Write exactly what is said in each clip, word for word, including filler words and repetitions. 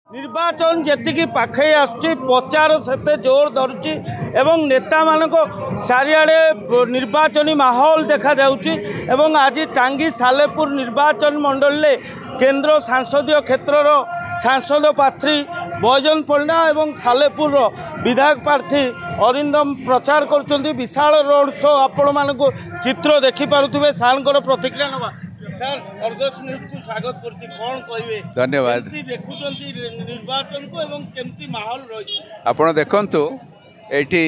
निर्वाचन जी पाखे आसुची प्रचार सेते जोर धरुची एवं नेता मानक चारिआडे निर्वाचनी माहौल देखा जाउची एवं आज टांगी सालेपुर निर्वाचन मंडल में केंद्र सांसदीय क्षेत्र सांसद प्रार्थी बैजयंत पण्डा एवं सालेपुर विधायक प्रार्थी अरिंदम प्रचार कर विशाल रोड शो आपण मानक चित्र देखिपे सार प्रतिक्रिया नवा सर अर्गस न्यूज को स्वागत करछि कोन कहबे धन्यवाद देखुचंती निर्वाचन को एवं केमती माहौल रही आपण देखंतु एठी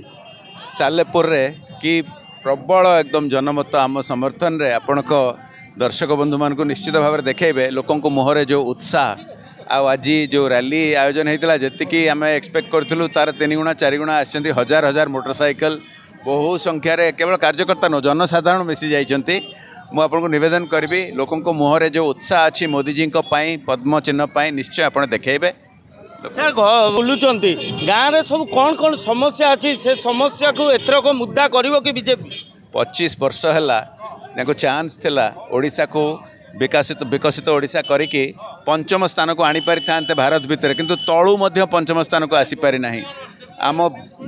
सालेपुर रे कि प्रबल एकदम जनमत आम समर्थन रे आपण को दर्शक बंधु मान को निश्चित भाव में देखेबे लोकन को मुहरे जो उत्साह आ आज जो रैली आयोजन होता जी आम एक्सपेक्ट करूँ तार तीन गुणा चार गुणा आसछंती हजार हजार मोटरसाइकल बहु संख्यार केवल कार्यकर्ता नो जनसाधारण मिसी जाइछंती मु आपको निवेदन करी लोकों को मुहरे जो उत्साह अच्छी मोदी जी पद्म चिन्ह निश्चय आप देखेबे सर बुलूं गाँव में सब कौन कौन समस्या अच्छी से समस्या को एथर को मुद्दा करिवो कि बीजेपी पच्चीस वर्ष है चांस थिला ओडिशा को विकसित विकसित ओडिशा करिकी पंचम स्थान को आनी पारि थांते भारत भितर किंतु तळु मध्य पंचम स्थान को आसी पारि नाही आम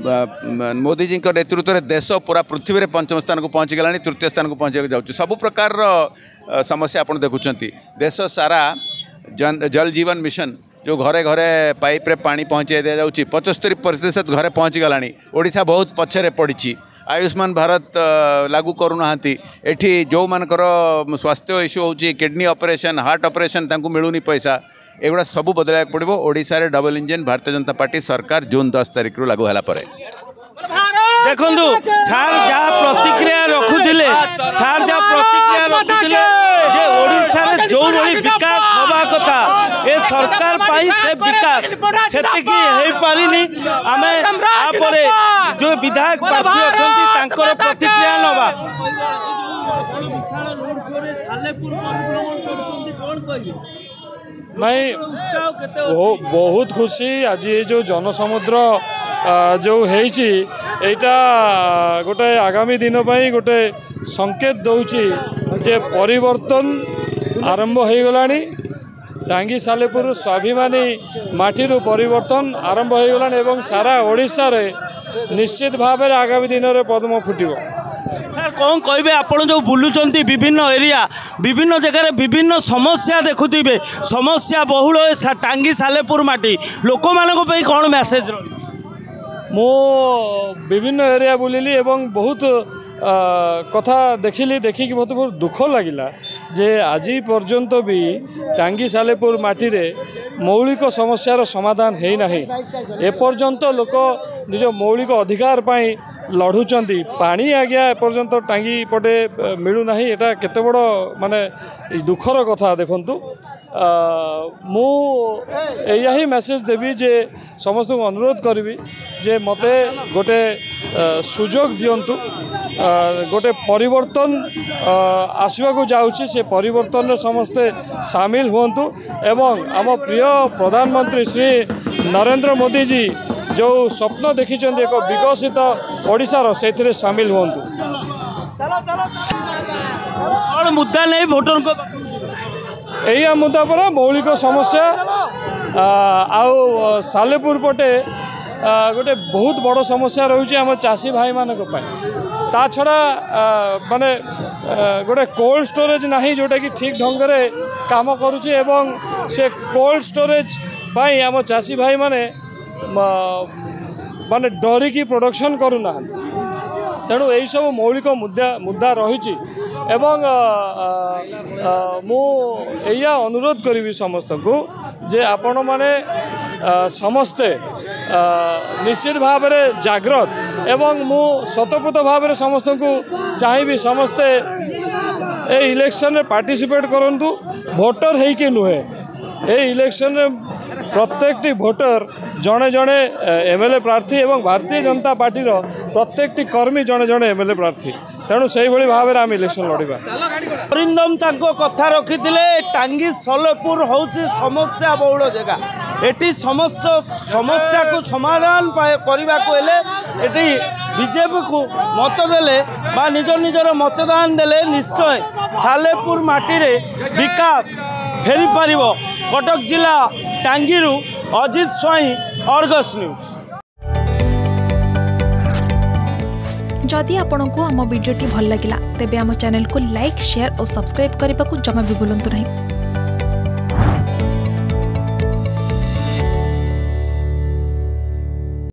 मोदी जी नेतृत्व में देश पूरा पृथ्वी में पंचम स्थान को पहुँची गलानी तृतीय स्थान को पहुँचा जाऊँ सबु प्रकार समस्या आप देखुं देश सारा जन जल जीवन मिशन जो घरे घरे पाइप रे पानी पहुँचाई दि जाऊँगी पचस्तरी प्रतिशत घरे पहुँची गलानी ओडिशा बहुत पछरे पड़ी आयुष्मान भारत लागू करूना एठी जो मानकर स्वास्थ्य इश्यू होची किडनी ऑपरेशन हार्ट ऑपरेशन तांकु मिलूनी पैसा एगुड़ा सबू बदल पड़ो ओडिशा रे double engine Bharatiya Janata party सरकार जून दस तारीख रु लागू होला परे देखु सार जहाँ प्रतिक्रिया रखुले सार जहाँ प्रतिक्रिया रखुले जे ओडिशा रे जो भली विकास हवा कथा ए सरकार पाई से विकास सेतिकी हेई पारिनी आमे आपरे जो विधायक प्रार्थी अछंती तांकर प्रतिक्रिया नवा विशाल रोड शो रे सालेपुर परिभ्रमण करछंती कोन कहियो नहीं बहुत खुशी आज ये जो जनसमुद्र जो होइछि एटा गोटे आगामी दिन पाई गोटे संकेत दौची जे परिवर्तन आरंभ हो गलानी टांगी सालेपुर स्वाभिमानी माटीरू परिवर्तन आरंभ हो गलानी एवं सारा ओडिशा रे निश्चित भाव में आगामी दिन में पद्म फुटिबो सर कौन कहे आप जो बुलूं विभिन्न एरिया विभिन्न जगह विभिन्न समस्या देखुवे समस्या बहुल टांगी सालेपुर माटी लोक मान कौन मेसेज मो विभिन्न एरिया बुलिली एवं बहुत आ, कथा देखिली देखिकी मत बहुत दुख लगिला जे आज पर्यंत भी टांगी सालेपुर माटी रे मौलिक समस्यार समाधान है ना एपर्यंत लोक निज मौलिक अधिकार पाई लड़ुचंती पानी आज्ञा एपर्यंत टांगी पटे मिलूना एटा केते बड़ माने दुखर कथा देखंतु मु यही मेसेज देवी जे समस्त को अनुरोध करी जे मते गोटे सुजोग दियंतु गोटे परिवर्तन आसवाक जाऊँगी से परिवर्तन में समस्ते सामिल हुंतु एवं आम प्रिय प्रधानमंत्री श्री नरेंद्र मोदी जी जो स्वप्न देखी एक विकसित ओडिशार से सामिल हुंतु और मुद्दा नहीं वोटर को यही मुद्दा पर मौलिक समस्या आउ सालेपुर पटे गोटे बहुत बड़ समस्या रही आम चाषी भाई मानक ता छड़ा माने गोटे कोल्ड स्टोरेज नहीं जोटा कि ठीक ढंग से काम करुचे एवं से कोल्ड स्टोरेज पाई आम चाषी भाई माने माने डरिकी प्रोडक्शन करूना तेणु यही सब मौलिक मुद्दा मुद्दा रही एवं मु या अनुरोध करी समस्त को जे आपण माने समस्ते निश्चित भाव में जागृत एवं मु शतप्रत भाव में समस्त को चाहिए समस्ते ए इलेक्शन में पार्टिसिपेट करंतु भोटर है कि नुहे ए इलेक्शन में प्रत्येक भोटर जड़े जड़े एमएलए प्रार्थी एवं भारतीय जनता पार्टी प्रत्येक कर्मी जड़े जड़े एमएलए प्रार्थी तेणु से भाव में आम इलेक्शन लड़वा अरिंदम कथा रखी टांगी सालेपुर हूँ समस्या बहुल जगह एटी समस्या समस्या को समाधान करने को बीजेपी को मत देले बा निज निजर मतदान देले निश्चय सालेपुर माटी रे विकास फेरी पारिबो कटक जिला टांगीरू अजित स्वाई, अर्गस न्यूज। जदि आपंक आम भिडी भल लगा तेब आम चैनल को लाइक, शेयर और सब्सक्राइब करने को जमा भी भूलु नहीं।